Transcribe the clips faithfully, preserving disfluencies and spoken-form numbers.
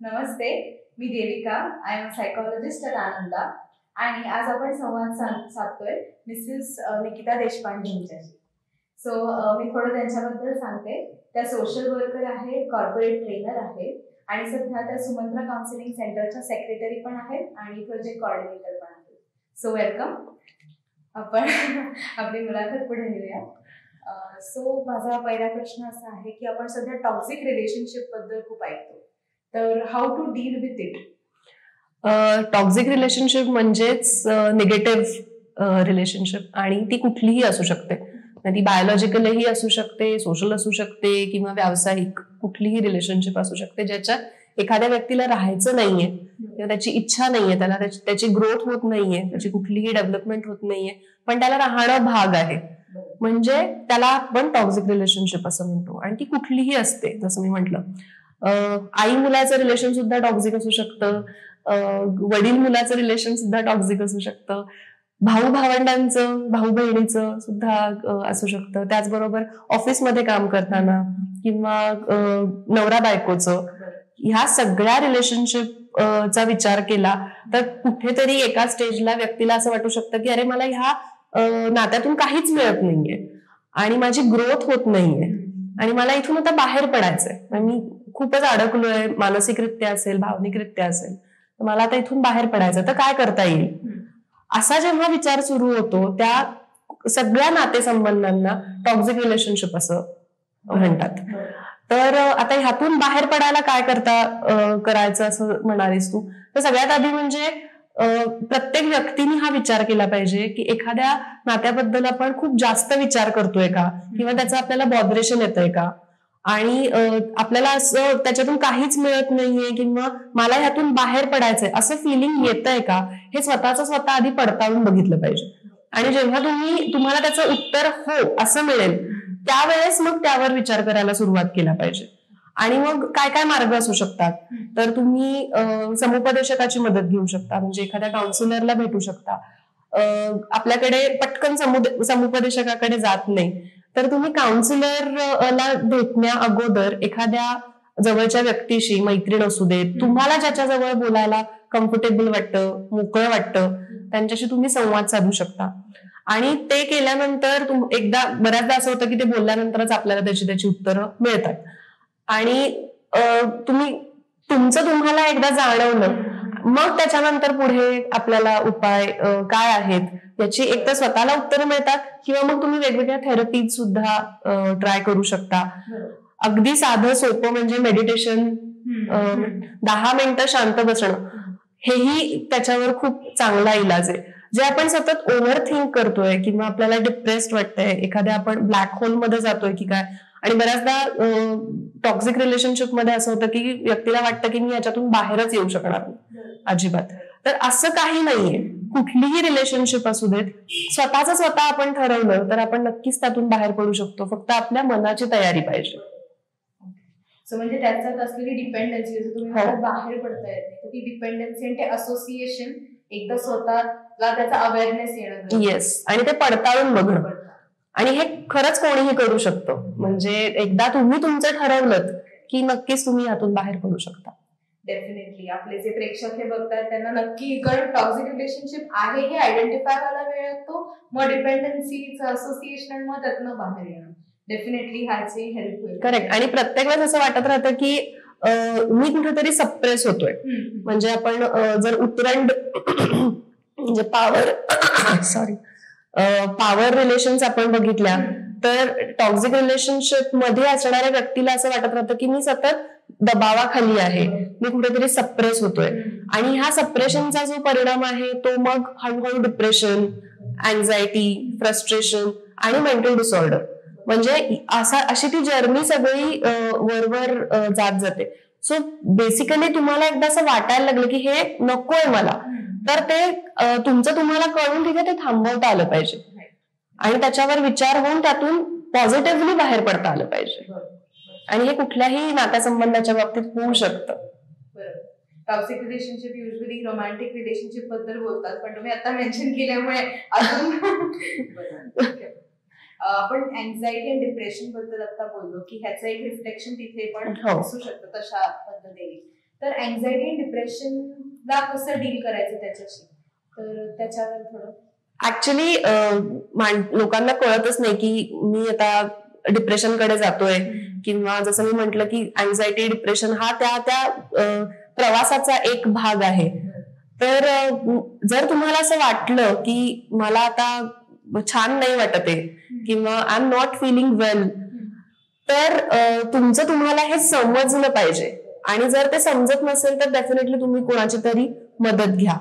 नमस्ते, मी Devika. I am psychologist at Ananda आणि आज आपण संवाद साधतोय मिसेस निकिता देशपांडे यांच्याशी. सो मी थोडं त्यांच्याबद्दल सांगते. त्या सोशल वर्कर आहेत, कॉर्पोरेट ट्रेनर आहेत आणि सध्या त्या सुमंत्रा काउन्सिलिंग सेंटरच्या सेक्रेटरी पण आहेत आणि प्रोजेक्ट कोऑर्डिनेटर पण आहेत. So welcome. आपण आपली मुलाखत पुढे नेऊया. सो माझा पहिला प्रश्न असा आहे की आपण सध्या टॉक्सिक रिलेशनशिप बद्दल खूप ऐकतो, तर how to deal with it? Toxic relationship म्हणजेच निगेटिव्ह रिलेशनशिप आणि ती कुठलीही असू शकते. ती बायोलॉजिकलही असू शकते, सोशल असू शकते किंवा व्यावसायिक कुठलीही रिलेशनशिप असू शकते ज्याच्यात एखाद्या व्यक्तीला राहायचं नाहीये किंवा त्याची इच्छा नाहीये, त्याला त्याची ग्रोथ होत नाहीये, त्याची कुठलीही डेव्हलपमेंट होत नाहीये, पण त्याला राहणं भाग आहे, म्हणजे त्याला आपण टॉक्सिक रिलेशनशिप असं म्हणतो. आणि ती कुठलीही असते. जसं मी म्हटलं, आई मुलाचं रिलेशन सुद्धा टॉक्सिक असू शकतं, वडील मुलाचं रिलेशन सुद्धा टॉक्सिक असू शकतं, भाऊ भावंडांचं, भाऊ बहिणीचं सुद्धा असू शकतं, त्याचबरोबर ऑफिसमध्ये काम करताना किंवा नवरा बायकोचं. ह्या सगळ्या रिलेशनशिप चा विचार केला तर कुठेतरी एका स्टेजला व्यक्तीला असं वाटू शकतं की अरे मला ह्या नात्यातून काहीच मिळत नाहीये आणि माझी ग्रोथ होत नाहीये आणि मला इथून आता बाहेर पडायचंय, मी खूपच अडकलोय, मानसिकरित्या असेल, भावनिकरित्या असेल, तर मला आता इथून बाहेर पडायचं, तर काय करता येईल, असा जेव्हा विचार सुरू होतो त्या सगळ्या नातेसंबंधांना टॉक्सिक रिलेशनशिप असं म्हणतात. तर आता ह्यातून बाहेर पडायला काय करता करायचं असं म्हणालीस तू, तर सगळ्यात आधी म्हणजे प्रत्येक व्यक्तीने हा विचार केला पाहिजे की एखाद्या नात्याबद्दल आपण खूप जास्त विचार करतोय का किंवा त्याचं आपल्याला बॉदरेशन येतंय का आणि आपल्याला असं त्याच्यातून काहीच मिळत नाहीये किंवा मला ह्यातून बाहेर पडायचंय असं फिलिंग येतंय का, हे स्वतःच स्वतः आधी पडताळून बघितलं पाहिजे. आणि जेव्हा तुम्ही तुम्हाला त्याचं उत्तर हो असं मिळेल त्यावेळेस मग त्यावर विचार करायला सुरुवात केला पाहिजे. आणि मग काय काय मार्ग असू शकतात, तर तुम्ही समुपदेशकाची मदत घेऊ शकता, म्हणजे एखाद्या काउन्सिलरला भेटू शकता. आपल्याकडे पटकन समुपदेशकाकडे जात नाही तर तुम्ही काउन्सिलरला भेटण्या अगोदर एखाद्या जवळच्या व्यक्तीशी, मैत्रीण असू देत, तुम्हाला ज्याच्याजवळ बोलायला कम्फर्टेबल वाटतं, मोकळं वाटतं, त्यांच्याशी तुम्ही संवाद साधू शकता. आणि ते केल्यानंतर एकदा बऱ्याचदा असं होतं की ते बोलल्यानंतरच आपल्याला त्याची त्याची उत्तरं मिळतात आणि तुम्ही तुमचं तुम्हाला एकदा जाणवलं मग त्याच्यानंतर पुढे आपल्याला उपाय काय आहेत याची एक तर स्वतःला उत्तरं मिळतात किंवा मग तुम्ही वेगवेगळ्या थेरपी सुद्धा ट्राय करू शकता. अगदी साधं सोपं म्हणजे मेडिटेशन, दहा मिनिटं शांत बसणं, हेही त्याच्यावर खूप चांगला इलाज आहे. जे आपण सतत ओव्हर थिंक करतोय किंवा आपल्याला डिप्रेस्ड वाटतंय, एखाद्या आपण ब्लॅक होल मध्ये जातोय की काय, आणि बऱ्याचदा टॉक्सिक रिलेशनशिप मध्ये असं होतं की व्यक्तीला वाटतं की मी याच्यातून बाहेरच येऊ शकणार नाही अजिबात. तर असं काही नाहीये. कुठलीही रिलेशनशिप असू देत, स्वतःच स्वतः आपण ठरवलं तर आपण नक्कीच त्यातून बाहेर पडू शकतो, फक्त आपल्या मनाची तयारी पाहिजे. सो म्हणजे त्याच्यात असलेली डिपेंडन्सी, जसं तुम्ही बाहेर पडता येत नाही, तर ती डिपेंडन्सी आणि ते असोसिएशन एकदा स्वतःला त्याचा अवेअरनेस येणं. येस, आणि ते पडताळून बघणं. आणि हे खरंच कोणीही करू शकतो, म्हणजे एकदा तुम्ही तुमचं ठरवलं की नक्कीच तुम्ही यातून बाहेर पडू शकता. डेफिनेटली. आपले जे प्रेक्षक हे बघतात त्यांना नक्की कारण टॉक्सिक रिलेशनशिप आहे हे आयडेंटिफाय व्हायला वेळ लागतो, मग डिपेंडन्सीचं असोसिएशन, मग त्यातनं बाहेर येणं डेफिनेटली ह्याची हेल्प होईल. करेक्ट. आणि प्रत्येक वेळेस असं वाटत राहतं की मी कुठेतरी सप्रेस होतोय, म्हणजे आपण जर उतरंड म्हणजे पॉवर सॉरी पॉवर रिलेशन्स आपण बघितल्या तर टॉक्सिक रिलेशनशिप मध्ये असणाऱ्या व्यक्तीला असं वाटत राहतं की मी सतत दबावाखाली आहे, मी कुठेतरी सप्रेस होतोय. आणि ह्या सप्रेशनचा जो परिणाम आहे तो मग हळूहळू डिप्रेशन, अँझायटी, फ्रस्ट्रेशन आणि मेंटल डिसऑर्डर, म्हणजे असा अशी ती जर्नी सगळी वरवर जात जाते. सो बेसिकली तुम्हाला एकदा असं वाटायला लागलं की हे नकोय मला, तर ते तुमचं तुम्हाला कळून तिथे ते थांबवता आलं पाहिजे आणि त्याच्यावर विचार होऊन त्यातून पॉझिटिव्हली बाहेर पडता आलं पाहिजे. आणि हे कुठल्याही नात्यासंबंधाच्या बाबतीत होऊ शकतं. Toxic relationship usually romantic relationship बद्दल बोलतात, पण तुम्ही आता मेन्शन केल्यामुळे अजून आपण अँझायटी आणि डिप्रेशन बद्दल आता बोललो की ह्याचं एक रिफ्लेक्शन तिथे पण असू शकतं तशा पद्धतीने. तर अँझायटी आणि डिप्रेशनला कसं डील करायचं त्याच्याशी, तर त्याच्यावर थोडं. ऍक्च्युली लोकांना कळतच नाही की मी आता डिप्रेशनकडे जातोय, किंवा जसं मी म्हटलं की अँझायटी डिप्रेशन हा त्या त्या प्रवासाचा एक भाग आहे. तर जर तुम्हाला असं वाटलं की मला आता छान नाही वाटत आहे किंवा I am not feeling well, तर तुमचं तुम्हाला हे समजलं पाहिजे. आणि जर ते समजत नसेल तर डेफिनेटली तुम्ही कोणाची तरी मदत घ्या.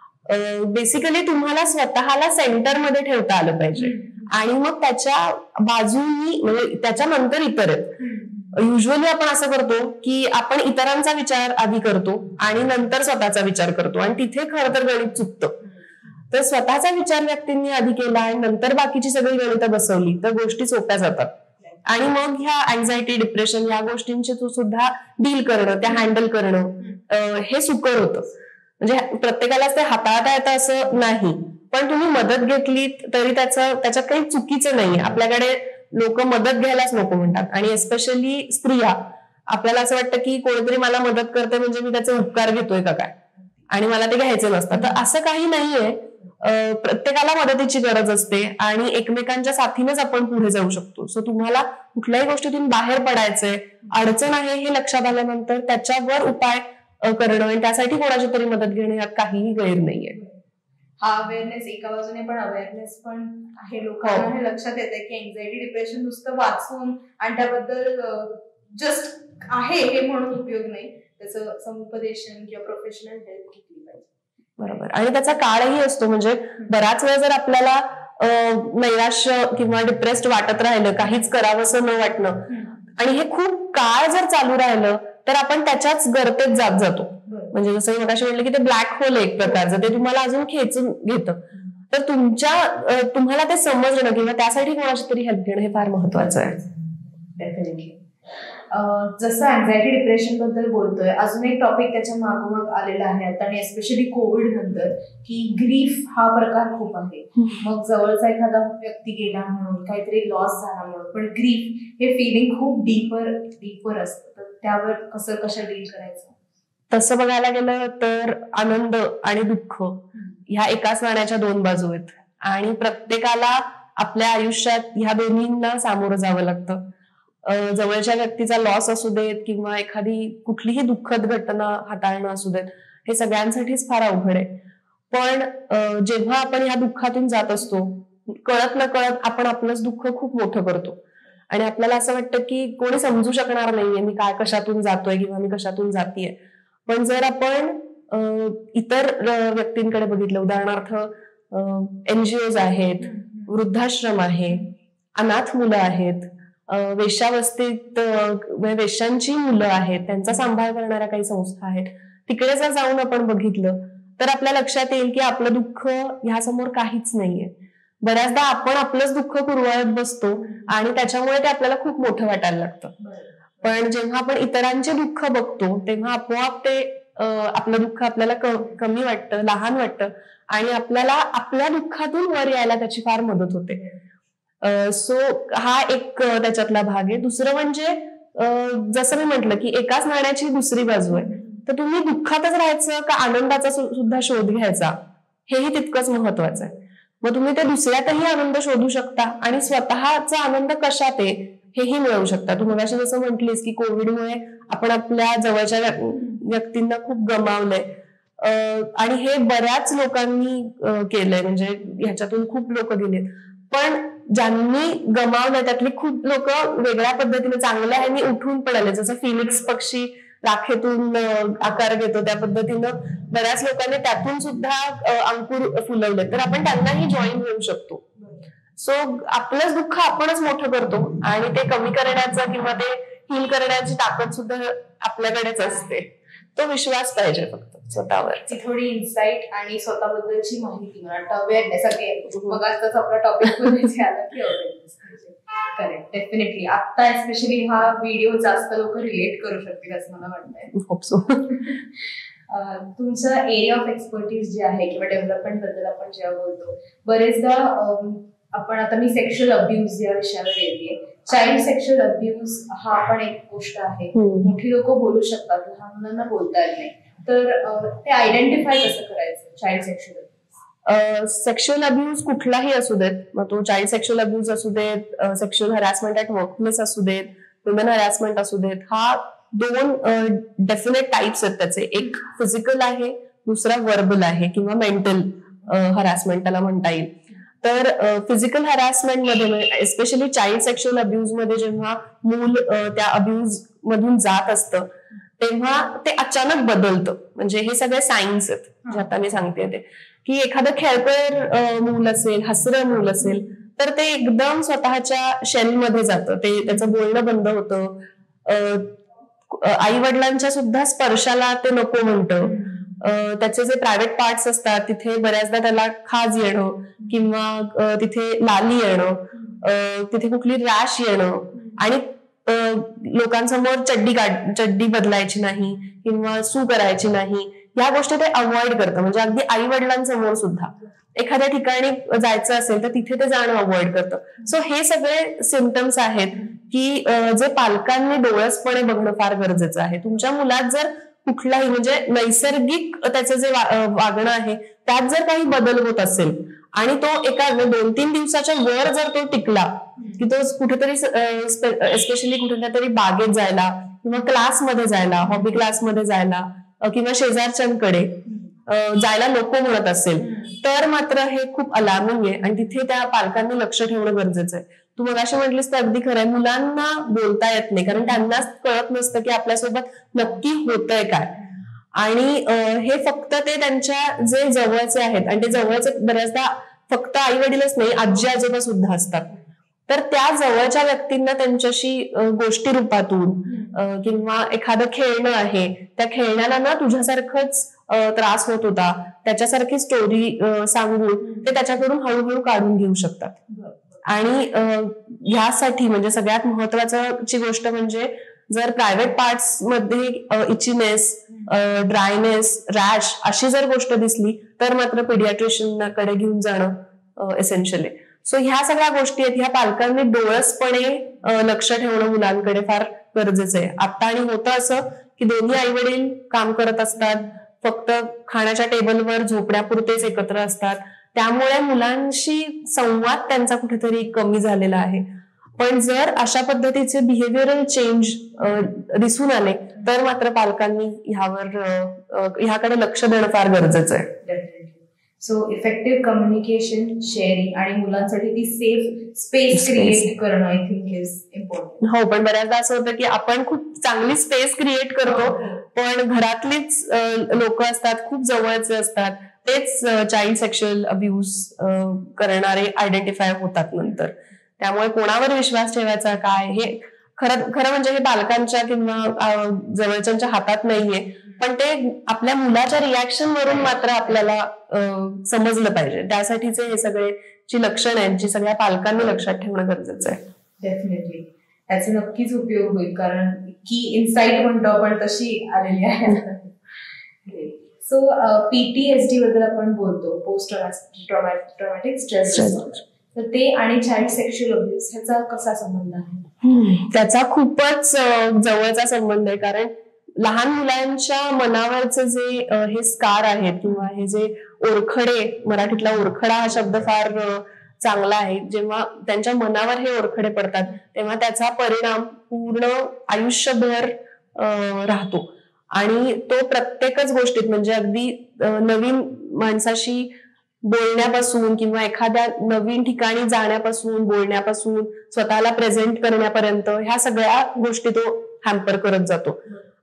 बेसिकली तुम्हाला स्वतःला सेंटरमध्ये ठेवता आलं पाहिजे, आणि मग त्याच्या बाजूनी म्हणजे त्याच्यानंतर इतर आहेत. युजली आपण असं करतो की आपण इतरांचा विचार आधी करतो आणि नंतर स्वतःचा विचार करतो, आणि तिथे खरं तर गणित चुकतं. तर स्वतःचा विचार व्यक्तींनी आधी केला आणि नंतर बाकीची सगळी गणितं बसवली तर गोष्टी सोप्या जातात. आणि मग ह्या अँझायटी डिप्रेशन या गोष्टींची सुद्धा डील करणं, त्या हँडल करणं हे सुकर होतं. म्हणजे प्रत्येकालाच ते हाताळता येतं असं नाही, पण तुम्ही मदत घेतली तरी त्याचं त्याच्यात काही चुकीचं नाही. आपल्याकडे लोक मदत घ्यायलाच नको म्हणतात, आणि एस्पेशली स्त्रिया. आपल्याला असं वाटतं की कोणीतरी मला मदत करते म्हणजे मी त्याचे उपकार घेतोय का काय, आणि मला ते घ्यायचे नसतात. तर असं काही नाहीये. प्रत्येकाला मदतीची गरज असते आणि एकमेकांच्या साथीनेच आपण पुढे जाऊ शकतो. सो तुम्हाला कुठल्याही गोष्टीतून बाहेर पडायचंय, अडचण आहे हे लक्षात आल्यानंतर त्याच्यावर उपाय करणं आणि त्यासाठी कोणाची तरी मदत घेणं यात काहीही गैर नाहीये. हा अवेअरनेस एका बाजूने पण अवेअरनेस पण आहे, लोकांना हे लक्षात येते की एन्झायटी डिप्रेशन नुसतं वाचून आणि त्याबद्दल जस्ट आहे हे म्हणून उपयोग नाही, त्याचं समुपदेशन किंवा प्रोफेशनल हेल्प घेतली पाहिजे. बरोबर. आणि त्याचा काळही असतो. म्हणजे बराच वेळ जर आपल्याला नैराश्य किंवा डिप्रेस्ड वाटत राहिलं, काहीच करावंसं न वाटणं, आणि हे खूप काळ जर चालू राहिलं तर आपण त्याच्याच गर्तेत जात जातो. म्हणजे जसं मी मगाशी म्हटलं की ते ब्लॅक होल एक प्रकारचं, ते तुम्हाला अजून खेचून घेतं. तर तुमच्या तुम्हाला ते समजणं किंवा त्यासाठी कोणाची तरी हेल्प घेणं हे फार महत्वाचं आहे. डेफिनेटली. जसं अँझायटी डिप्रेशन बद्दल बोलतोय, अजून एक टॉपिक त्याच्या मागोमाग आलेला आहे आता, आणि एस्पेशली कोविड नंतर, की ग्रीफ हा प्रकार खूप आहे. मग जवळचा एखादा व्यक्ती गेला म्हणून, काहीतरी लॉस झाला म्हणून, पण ग्रीफ हे फिलिंग खूप डीपर डीपर असतं. तर त्यावर कसं कसं डील करायचं? तसं बघायला गेलं तर आनंद आणि दुःख ह्या एकाच नाण्याच्या दोन बाजू आहेत, आणि प्रत्येकाला आपल्या आयुष्यात ह्या दोन्हींना सामोरं जावं लागतं. जवळच्या व्यक्तीचा लॉस असू देत किंवा एखादी कुठलीही दुःखद घटना हाताळणं असू देत, हे सगळ्यांसाठीच फार अवघड आहे. पण जेव्हा आपण ह्या दुःखातून जात असतो, कळत न कळत आपण आपलंच दुःख खूप मोठं करतो, आणि आपल्याला असं वाटतं की कोणी समजू शकणार नाहीये मी काय कशातून जातोय किंवा मी कशातून जातीये. पण जर आपण इतर व्यक्तींकडे बघितलं, उदाहरणार्थ एनजीओज आहेत, वृद्धाश्रम आहे, अनाथ मुलं आहेत, वेश्यावस्तीत वेश्यांची मुलं आहेत, त्यांचा सांभाळ करणाऱ्या काही संस्था आहेत, तिकडे जर जाऊन आपण बघितलं तर आपल्या लक्षात येईल की आपलं दुःख ह्यासमोर काहीच नाहीये. बऱ्याचदा आपण आपलंच दुःख कुरवाळत बसतो आणि त्याच्यामुळे ते आपल्याला खूप मोठं वाटायला लागतं. पण जेव्हा आपण इतरांचे दुःख बघतो तेव्हा आपोआप ते आपलं दुःख आपल्याला कमी वाटतं, लहान वाटतं, आणि आपल्याला आपल्या दुःखातून वर यायला त्याची फार मदत होते. सो हा एक त्याच्यातला भाग आहे. दुसरं म्हणजे जसं मी म्हटलं की एकाच नाण्याची दुसरी बाजू आहे. तर तुम्ही दुःखातच राहायचं का आनंदाचा सुद्धा शोध घ्यायचा, हेही तितकंच महत्वाचं आहे. मग तुम्ही ते दुसऱ्यातही आनंद शोधू शकता आणि स्वतःचा आनंद कशात आहे हेही मिळवू शकता. तू मगाशी जसं म्हटलीस की कोविडमुळे आपण आपल्या जवळच्या व्यक्तींना खूप गमावलंय, आणि हे बऱ्याच लोकांनी केलंय, म्हणजे ह्याच्यातून खूप लोक गेलेत. पण ज्यांनी गमावलंय त्यातली खूप लोक वेगळ्या पद्धतीने चांगल्या ह्यांनी उठून पडले, जसं फिनिक्स पक्षी राखेतून आकार घेतो त्या पद्धतीनं बऱ्याच लोकांनी त्यातून सुद्धा अंकुर फुलवले. तर आपण त्यांनाही जॉईन होऊ शकतो. सो आपलंच दुःख आपणच मोठं करतो, आणि ते कमी करण्याचं किंवा ते हील करण्याची ताकद सुद्धा आपल्याकडेच असते. तो विश्वास पाहिजे फक्त स्वतःवर. ती थोडी इन्साइट आणि स्वतःबद्दलची माहिती, मला अवेअरनेस अगेन मग आजच आपला टॉपिक बोलायचा आला की अवेअरनेस. Correct, definitely. आता एस्पेशली हा व्हिडिओ जास्त लोक रिलेट करू शकतील असं मला वाटतंय. Hope so. तुमचं एरिया ऑफ एक्सपर्टीज जे आहे किंवा डेव्हलपमेंट बद्दल आपण जेव्हा बोलतो, बरेचदा आपण आता मी सेक्शुअल अब्यूज या विषयावर येते, चाइल्ड सेक्शुअल अब्यूज हा पण एक गोष्ट आहे. मोठी लोक बोलू शकतात, लहान मुलांना बोलता येत नाही, तर ते आयडेंटिफाय कसं करायचं child sexual abuse? Sexual abuse कुठलाही असू देत, मग तो चाइल्ड सेक्शुअल अब्यूज असू देत, सेक्शुअल हॅरासमेंट ऍट वर्कप्लेस असू देत, वुमेन हॅरासमेंट असू देत, हा दोन डेफिनेट टाइप्स आहेत त्याचे. एक फिजिकल आहे, दुसरा वर्बल आहे किंवा मेंटल हॅरासमेंट त्याला म्हणता येईल. तर फिजिकल हॅरासमेंट मध्ये एस्पेशली चाइल्ड सेक्शुअल अब्यूज मध्ये जेव्हा मूल त्या अब्यूज मधून जात असतं तेव्हा ते अचानक बदलतं. म्हणजे हे सगळे सायन्स आहेत जे आता मी सांगते ते, की एखादं खेळकर मूल असेल, हसरं मूल असेल, तर ते एकदम स्वतःच्या शेलमध्ये जातं, ते त्याचं बोलणं बंद होतं, आई वडिलांच्या सुद्धा स्पर्शाला ते नको म्हणतं, त्याचे जे प्रायव्हेट पार्ट्स असतात तिथे बऱ्याचदा त्याला खाज येणं किंवा तिथे लाली येणं, तिथे कुठली रॅश येणं, आणि लोकांसमोर चड्डी काढ चड्डी बदलायची नाही किंवा सू करायची नाही, या गोष्टी ते अवॉइड करतं. म्हणजे अगदी आई वडिलांसमोर सुद्धा एखाद्या ठिकाणी जायचं असेल तर तिथे ते जाणं अवॉइड करतं. सो हे सगळे सिम्पटम्स आहेत की जे पालकांनी डोळसपणे बघणं फार गरजेचं आहे. तुमच्या मुलात जर कुठलाही म्हणजे नैसर्गिक त्याचं जे वागणं आहे त्यात जर काही बदल होत असेल आणि तो एका दोन तीन दिवसाच्या वर जर तो टिकला, की तो कुठेतरी एस्पेशली कुठेतरी बागेत जायला किंवा क्लासमध्ये जायला, हॉबी क्लासमध्ये जायला किंवा शेजारच्यांकडे जायला नको म्हणत असेल, तर मात्र हे खूप अलार्मिंग आहे आणि तिथे त्या पालकांनी लक्ष ठेवणं गरजेचं आहे. तू मगाशी म्हटलीस तर अगदी खरंय, मुलांना बोलता येत नाही कारण त्यांनाच कळत नसतं की आपल्यासोबत नक्की होतंय काय. आणि हे फक्त ते त्यांच्या जे जवळचे आहेत, आणि ते जवळचे बऱ्याचदा फक्त आई वडीलच नाही, आजी आजोबा सुद्धा असतात, तर त्या जवळच्या व्यक्तींना त्यांच्याशी गोष्टी रूपातून किंवा एखादं खेळणं आहे, त्या खेळण्याला ना तुझ्यासारखंच त्रास होत होता त्याच्यासारखी स्टोरी सांगून ते त्याच्याकडून हळूहळू काढून घेऊ शकतात. आणि ह्यासाठी म्हणजे सगळ्यात महत्वाची गोष्ट म्हणजे जर प्रायव्हेट पार्ट्स मध्ये इचिनेस, ड्रायनेस, रॅश अशी जर गोष्ट दिसली तर मात्र पिडियाट्रिशियनकडे घेऊन जाणं एसेन्शियल आहे. सो ह्या सगळ्या गोष्टी आहेत, ह्या पालकांनी डोळसपणे लक्ष ठेवणं मुलांकडे फार गरजेचं आहे. आता आणि होतं असं की दोन्ही आई वडील काम करत असतात, फक्त खाण्याच्या टेबलवर झोपण्यापुरतेच एकत्र असतात, त्यामुळे मुलांशी संवाद त्यांचा कुठेतरी कमी झालेला आहे. पण जर अशा पद्धतीचे बिहेव्हिअरल चेंज दिसून आले तर मात्र पालकांनी ह्यावर ह्याकडे लक्ष देणं फार गरजेचं आहे. सो इफेक्टिव्ह कम्युनिकेशन, शेअरिंग आणि मुलांसाठी ती सेफ स्पेस क्रिएट करणं आय थिंक इज इम्पॉर्टंट. हो, पण बऱ्याचदा असं होतं की आपण खूप चांगली स्पेस क्रिएट करतो, पण घरातलीच लोक असतात, खूप जवळचे असतात, तेच चाइल्ड सेक्शुअल अब्यूज करणारे आयडेंटिफाय होतात नंतर. त्यामुळे कोणावर विश्वास ठेवायचा काय हे खरं खरं म्हणजे हे पालकांच्या किंवा जवळच्यांच्या हातात नाहीये, पण ते आपल्या मुलाच्या रिॲक्शन वरून मात्र आपल्याला समजलं पाहिजे. त्यासाठीचे हे सगळे जी लक्षणं आहेत जी सगळ्या पालकांनी लक्षात ठेवणं गरजेचं आहे. डेफिनेटली त्याचा नक्कीच उपयोग होईल, कारण की इन्साइट म्हणतो आपण तशी आलेली आहे. सो पीटीएसडी बद्दल आपण बोलतो, पोस्ट ट्रॉमॅटिक स्ट्रेस डिसऑर्डर, तर ते आणि चाइल्ड सेक्शुअल अब्यूज ह्याचा कसा संबंध आहे? त्याचा खूपच जवळचा संबंध आहे, कारण लहान मुलांच्या मनावरचे जे हे स्कार आहेत किंवा हे जे ओरखडे, मराठीतला ओरखडा हा शब्द फार चांगला आहे, जेव्हा त्यांच्या मनावर हे ओरखडे पडतात तेव्हा त्याचा परिणाम पूर्ण आयुष्यभर राहतो. आणि तो प्रत्येकच गोष्टीत म्हणजे अगदी नवीन माणसाशी बोलण्यापासून किंवा एखाद्या नवीन ठिकाणी जाण्यापासून, बोलण्यापासून, स्वतःला प्रेझेंट करण्यापर्यंत ह्या सगळ्या गोष्टी तो हॅम्पर करत जातो.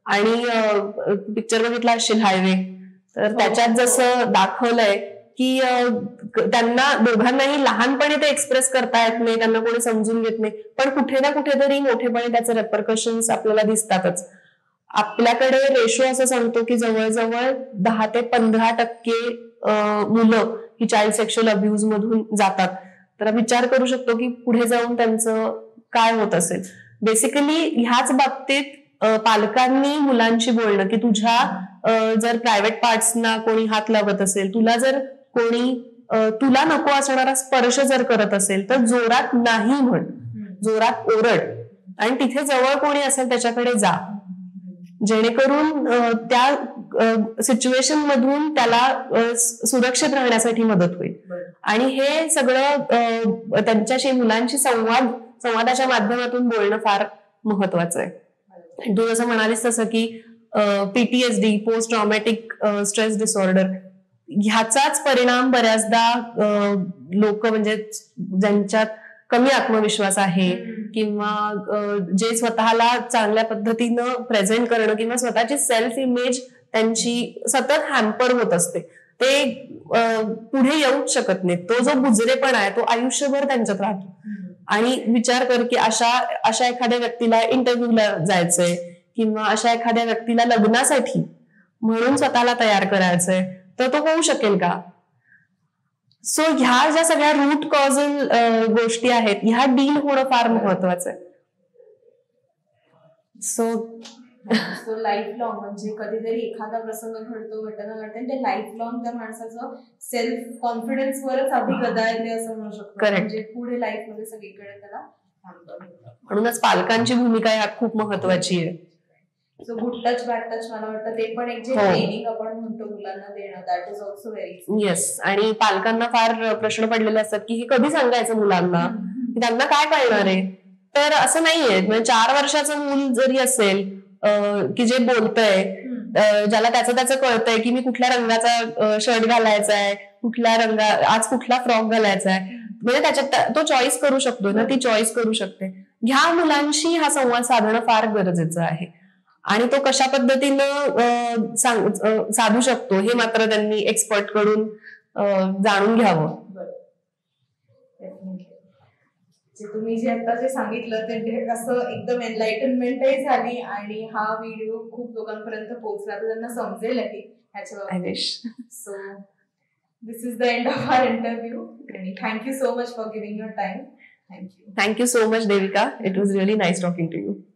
आणि पिक्चर बघितला असेल हायवे, तर त्याच्यात जसं दाखवलंय की त्यांना दोघांनाही लहानपणी ते एक्सप्रेस करता येत नाही, त्यांना कोणी समजून घेत नाही, पण कुठे ना कुठेतरी मोठेपणी त्याचे रेपरकशन्स आपल्याला दिसतातच. आपल्याकडे रेशो असं सांगतो की जवळजवळ दहा ते पंधरा टक्के मुलं ही चाइल्ड सेक्शुअल अब्यूज मधून जातात. तर विचार करू शकतो की पुढे जाऊन त्यांचं काय होत असेल. बेसिकली ह्याच बाबतीत पालकांनी मुलांशी बोलणं की तुझ्या जर प्रायव्हेट पार्ट्सना कोणी हात लावत असेल, तुला जर कोणी तुला नको असणारा स्पर्श जर करत असेल तर जोरात नाही म्हण. जोरात ओरड आणि तिथे जवळ कोणी असेल त्याच्याकडे जा, जेणेकरून त्या सिच्युएशन मधून त्याला सुरक्षित राहण्यासाठी मदत होईल. आणि हे सगळं त्यांच्याशी मुलांशी संवाद संवादाच्या माध्यमातून बोलणं फार महत्वाचं आहे. तू जसं म्हणालीस तसं की PTSD, post traumatic stress disorder, ह्याचाच परिणाम बऱ्याचदा लोक म्हणजे ज्यांच्यात कमी आत्मविश्वास आहे किंवा जे स्वतःला चांगल्या पद्धतीनं प्रेझेंट करणं किंवा स्वतःची सेल्फ इमेज त्यांची सतत हॅम्पर होत असते, ते पुढे येऊच शकत नाही. तो जो बुजरेपणा आहे तो आयुष्यभर त्यांच्यात राहतो. आणि विचार कर की अशा अशा एखाद्या व्यक्तीला इंटरव्ह्यूला जायचंय किंवा अशा एखाद्या व्यक्तीला लग्नासाठी म्हणून स्वतःला तयार करायचंय, तर तो होऊ शकेल का? सो ह्या ज्या सगळ्या रूट कॉझल गोष्टी आहेत ह्या डील होणं फार महत्वाचं आहे. सो सो लाईफ लॉंग म्हणजे कधीतरी एखादा प्रसंग घडतो, घटना घडते आणि ते लाईफ लॉंग त्या माणसाचं सेल्फ कॉन्फिडन्स वरच अभिगता येते असं म्हणू शकतो. म्हणजे पुढे लाईफ मध्ये सगळीकडे त्याला म्हणूनच पालकांची भूमिका यात खूप महत्वाची आहे. So good touch bad touch मला वाटतं ते पण एक जे ट्रेनिंग आपण म्हणतो मुलांना देणं, that is also very. Yes. आणि पालकांना फार प्रश्न पडलेले असतात की हे कधी सांगायचं मुलांना, की त्यांना काय कळणार आहे. तर असं नाहीये. म्हणजे चार वर्षाचं मूल जरी असेल की जे बोलतंय, ज्याला त्याचं त्याचं कळतंय की मी कुठल्या रंगाचा शर्ट घालायचा आहे, कुठल्या रंगा आज कुठला फ्रॉक घालायचा आहे, म्हणजे त्याच्यात तो चॉईस करू शकतो ना, ती चॉईस करू शकते. ह्या मुलांशी हा संवाद साधणं फार गरजेचं आहे. आणि तो कशा पद्धतीनं साधू शकतो हे मात्र त्यांनी एक्सपर्ट कडून जाणून घ्यावं. तुम्ही जे आता जे सांगितलं ते असं एकदम एनलाइटनमेंटही झाली आणि हा व्हिडिओ खूप लोकांपर्यंत पोहोचला तर त्यांना समजेलही ह्याच्यावर. So this is the end of our interview. Thank you so much for giving your time. Thank you. Thank you so much Devika. It was really nice talking to you.